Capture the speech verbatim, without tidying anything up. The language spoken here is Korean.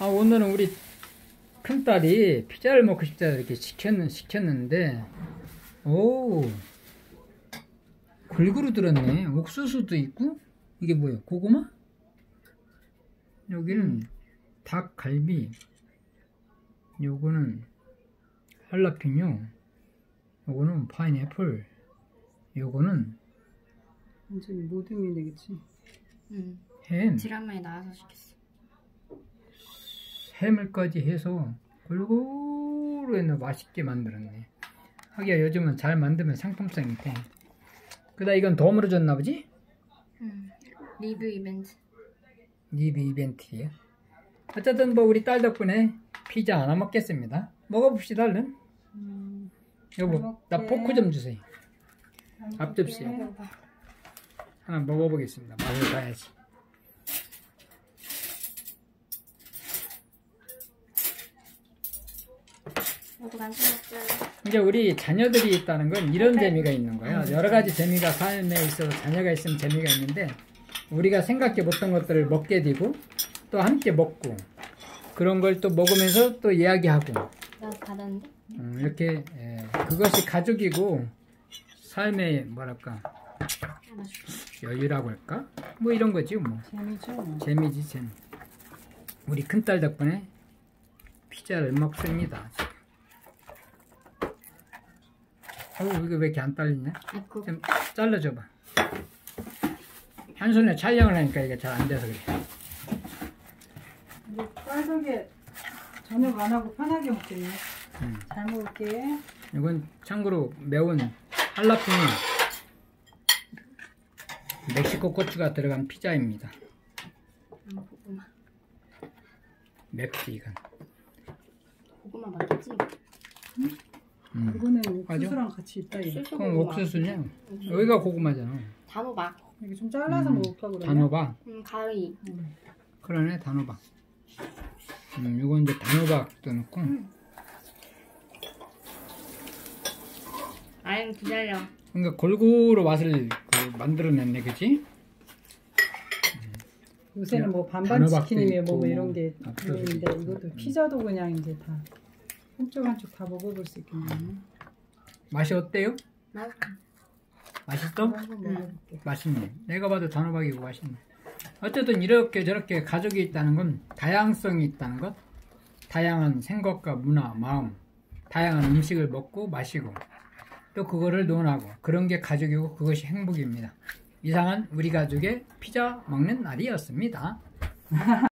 아, 오늘은 우리 큰딸이 피자를 먹고 싶다 이렇게 시켰는, 시켰는데, 오, 골고루 들었네. 옥수수도 있고, 이게 뭐예요? 고구마? 여기는 닭갈비, 요거는 할라피뇨, 요거는 파인애플, 요거는 완전히 모듬이 되겠지. 응. 햄, 지난번에 나와서 시켰어. 햄을까지 해서 골고루 해서 맛있게 만들었네. 하기야 요즘은 잘 만들면 상품성이 돼. 그다 이건 덤으로 줬나 보지? 응. 리뷰 이벤트. 리뷰 이벤트예요. 어쨌든 뭐 우리 딸 덕분에 피자 하나 먹겠습니다. 먹어봅시다 얼른. 음, 여보, 나 포크 좀 주세요. 앞접시에 먹어봐. 하나 먹어보겠습니다. 맛을 봐야지. 나도 간식 먹자. 이제 우리 자녀들이 있다는 건 이런 재미가 있는 거예요. 여러 가지 재미가 삶에 있어서 자녀가 있으면 재미가 있는데, 우리가 생각해 못한 것들을 먹게 되고 또 함께 먹고 그런 걸 또 먹으면서 또 이야기하고, 나 받았는데? 음, 이렇게 예, 그것이 가족이고 삶의 뭐랄까 하나 줄게. 여유라고 할까? 뭐 이런 거지 뭐. 재미죠. 재미지 재미. 우리 큰딸 덕분에 피자를 먹습니다. 어우, 이거 왜 이렇게 안 딸리냐? 아이고. 좀 잘라줘봐. 한 손에 촬영을 하니까 이게 잘 안 돼서 그래. 이제 딸 덕에 저녁 안 하고 편하게 먹겠네. 음. 잘 먹을게. 이건 참고로 매운 할라피뇨 멕시코 고추가 들어간 피자입니다. 음, 고구마. 맵지 이건. 고구마 맞겠지? 음. 이거는 맞아? 옥수수랑 같이 있다 이거. 실수 그럼 고구마. 옥수수냐? 여기가 고구마잖아. 단호박. 이게 좀 잘라서 음, 먹을까 그러면? 단호박. 음, 가위. 음. 그러네, 단호박. 음, 이건 이제 단호박도 넣고. 음. 아유, 기다려. 그러니까 골고루 맛을 그 만들어냈네, 그치? 요새는 뭐 반반 단호박도 치킨이며 뭐 있고, 이런 게 앞서서 있는데 있고. 이것도 음. 피자도 그냥 이제 다 한쪽 한쪽 다 먹어볼 수 있겠네. 맛이 어때요? 맛있어. 맛있어? 한번 먹어볼게. 맛있네. 내가 봐도 단호박이고 맛있네. 어쨌든 이렇게 저렇게 가족이 있다는 건 다양성이 있다는 것, 다양한 생각과 문화, 마음, 다양한 음식을 먹고 마시고 또 그거를 논하고, 그런 게 가족이고 그것이 행복입니다. 이상은 우리 가족의 피자 먹는 날이었습니다.